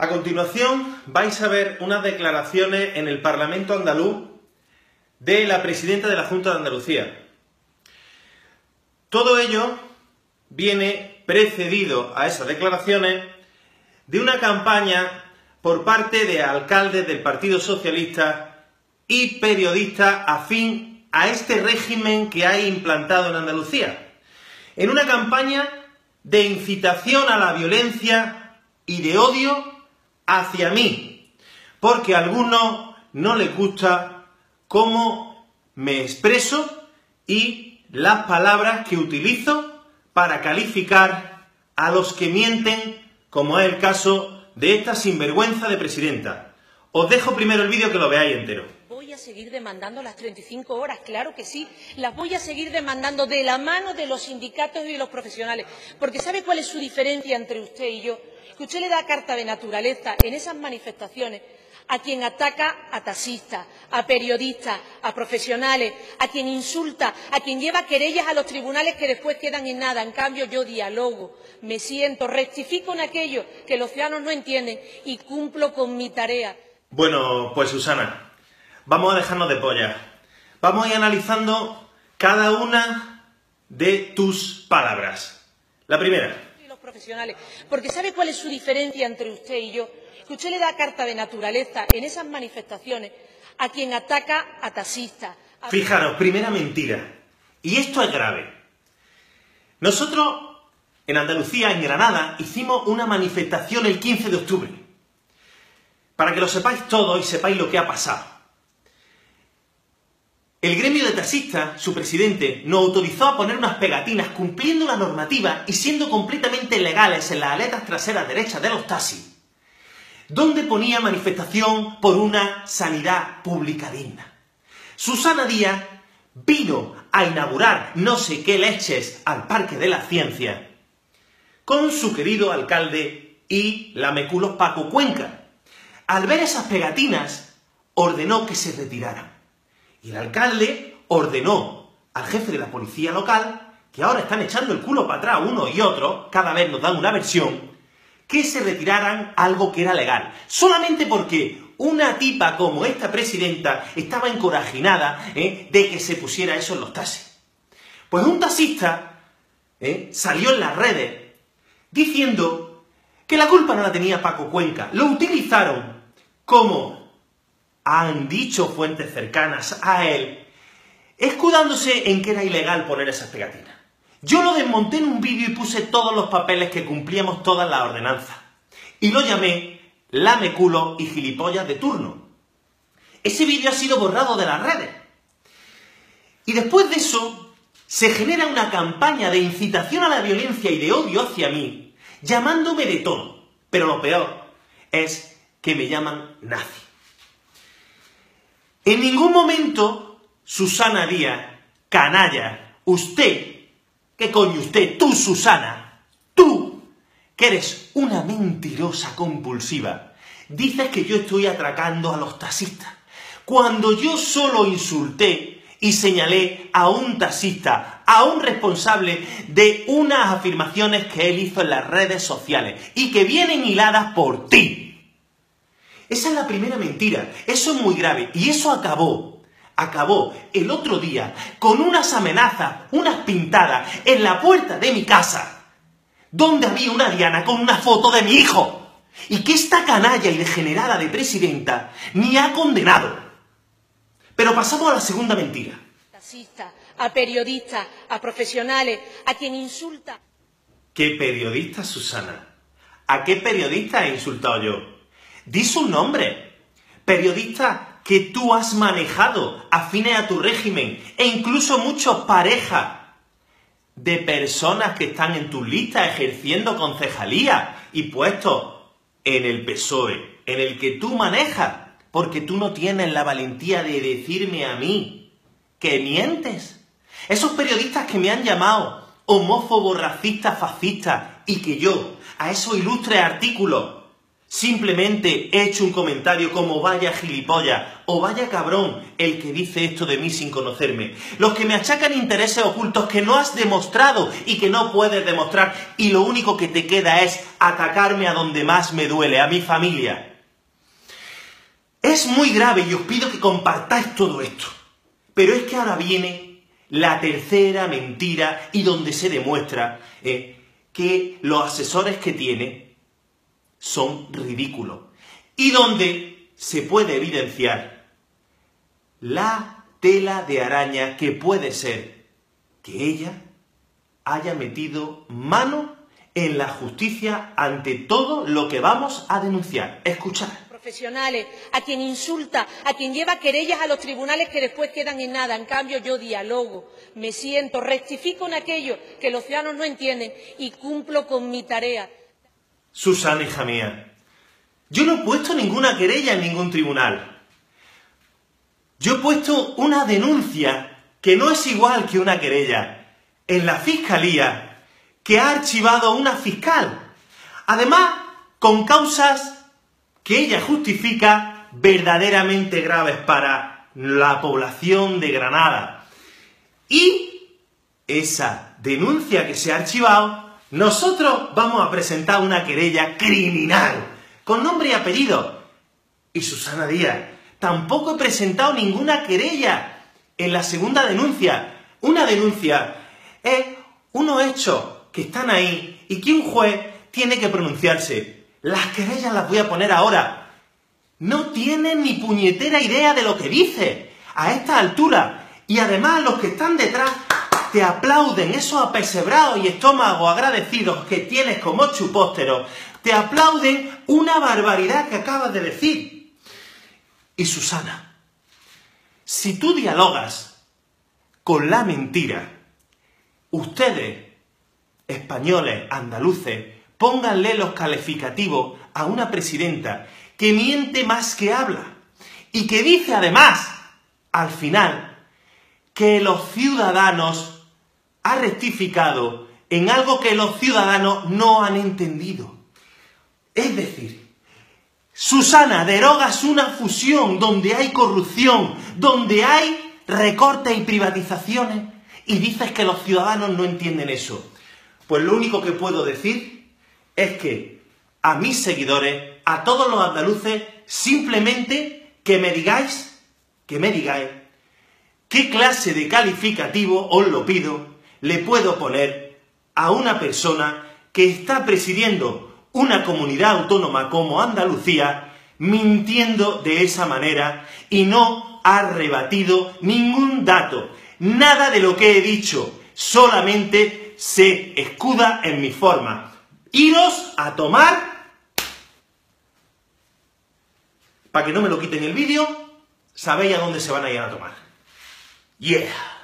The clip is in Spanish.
A continuación vais a ver unas declaraciones en el Parlamento andaluz de la presidenta de la Junta de Andalucía. Todo ello viene precedido a esas declaraciones de una campaña por parte de alcaldes del Partido Socialista y periodistas afín a este régimen que hay implantado en Andalucía, en una campaña de incitación a la violencia y de odio hacia mí, porque a algunos no les gusta cómo me expreso y las palabras que utilizo para calificar a los que mienten, como es el caso de esta sinvergüenza de presidenta. Os dejo primero el vídeo que lo veáis entero. Voy a seguir demandando las 35 horas, claro que sí. Las voy a seguir demandando de la mano de los sindicatos y de los profesionales. Porque ¿sabe cuál es su diferencia entre usted y yo? Que usted le da carta de naturaleza en esas manifestaciones a quien ataca a taxistas, a periodistas, a profesionales, a quien insulta, a quien lleva querellas a los tribunales que después quedan en nada. En cambio, yo dialogo, me siento, rectifico en aquello que los ciudadanos no entienden y cumplo con mi tarea. Bueno, pues Susana, vamos a dejarnos de pollas. Vamos a ir analizando cada una de tus palabras. La primera. Y los profesionales. Porque ¿sabe cuál es su diferencia entre usted y yo? Que usted le da carta de naturaleza en esas manifestaciones a quien ataca a taxistas. Fijaros, primera mentira. Y esto es grave. Nosotros, en Andalucía, en Granada, hicimos una manifestación el 15 de octubre. Para que lo sepáis todos y sepáis lo que ha pasado. El gremio de taxistas, su presidente, nos autorizó a poner unas pegatinas cumpliendo la normativa y siendo completamente legales en las aletas traseras derechas de los taxis, donde ponía manifestación por una sanidad pública digna. Susana Díaz vino a inaugurar no sé qué leches al Parque de la Ciencia con su querido alcalde y lameculos Paco Cuenca. Al ver esas pegatinas, ordenó que se retiraran. Y el alcalde ordenó al jefe de la policía local, que ahora están echando el culo para atrás uno y otro, cada vez nos dan una versión, que se retiraran algo que era legal. Solamente porque una tipa como esta presidenta estaba encorajinada de que se pusiera eso en los taxis. Pues un taxista salió en las redes diciendo que la culpa no la tenía Paco Cuenca. Lo utilizaron como han dicho fuentes cercanas a él, escudándose en que era ilegal poner esas pegatinas. Yo lo desmonté en un vídeo y puse todos los papeles que cumplíamos todas las ordenanzas. Y lo llamé lameculo y gilipollas de turno. Ese vídeo ha sido borrado de las redes. Y después de eso, se genera una campaña de incitación a la violencia y de odio hacia mí, llamándome de todo. Pero lo peor es que me llaman nazi. En ningún momento, Susana Díaz, canalla, usted, ¿qué coño usted? Tú, Susana, tú, que eres una mentirosa compulsiva, dices que yo estoy atracando a los taxistas, cuando yo solo insulté y señalé a un taxista, a un responsable de unas afirmaciones que él hizo en las redes sociales y que vienen hiladas por ti. Esa es la primera mentira. Eso es muy grave. Y eso acabó el otro día con unas amenazas, unas pintadas en la puerta de mi casa, donde había una diana con una foto de mi hijo. Y que esta canalla y degenerada de presidenta ni ha condenado. Pero pasamos a la segunda mentira. A periodistas, a profesionales, a quien insulta. ¿Qué periodista, Susana? ¿A qué periodista he insultado yo? Di su nombre. Periodista que tú has manejado afines a tu régimen e incluso muchas parejas de personas que están en tus listas ejerciendo concejalía y puestos en el PSOE, en el que tú manejas, porque tú no tienes la valentía de decirme a mí que mientes. Esos periodistas que me han llamado homófobo, racista, fascista y que yo a esos ilustres artículos Simplemente he hecho un comentario como vaya gilipollas o vaya cabrón el que dice esto de mí sin conocerme. Los que me achacan intereses ocultos que no has demostrado y que no puedes demostrar y lo único que te queda es atacarme a donde más me duele, a mi familia. Es muy grave y os pido que compartáis todo esto. Pero es que ahora viene la tercera mentira y donde se demuestra que los asesores que tiene son ridículos. Y donde se puede evidenciar la tela de araña que puede ser que ella haya metido mano en la justicia ante todo lo que vamos a denunciar. Escuchad. Profesionales, a quien insulta, a quien lleva querellas a los tribunales que después quedan en nada. En cambio, yo dialogo, me siento, rectifico en aquello que los ciudadanos no entienden y cumplo con mi tarea. Susana, hija mía, yo no he puesto ninguna querella en ningún tribunal. Yo he puesto una denuncia que no es igual que una querella en la Fiscalía que ha archivado una fiscal. Además, con causas que ella justifica verdaderamente graves para la población de Granada. Y esa denuncia que se ha archivado, nosotros vamos a presentar una querella criminal, con nombre y apellido. Y Susana Díaz, tampoco he presentado ninguna querella en la segunda denuncia. Una denuncia es unos hechos que están ahí y que un juez tiene que pronunciarse. Las querellas las voy a poner ahora. No tienen ni puñetera idea de lo que dice a esta altura. Y además los que están detrás te aplauden, esos apesebrados y estómagos agradecidos que tienes como chupósteros, te aplauden una barbaridad que acabas de decir. Y Susana, si tú dialogas con la mentira, ustedes, españoles, andaluces, pónganle los calificativos a una presidenta que miente más que habla y que dice además, al final, que los ciudadanos ha rectificado en algo que los ciudadanos no han entendido. Es decir, Susana, derogas una fusión donde hay corrupción, donde hay recortes y privatizaciones, y dices que los ciudadanos no entienden eso. Pues lo único que puedo decir es que a mis seguidores, a todos los andaluces, simplemente que me digáis qué clase de calificativo, os lo pido, le puedo poner a una persona que está presidiendo una comunidad autónoma como Andalucía, mintiendo de esa manera y no ha rebatido ningún dato. Nada de lo que he dicho, solamente se escuda en mi forma. Iros a tomar, para que no me lo quiten el vídeo, sabéis a dónde se van a ir a tomar. Yeah.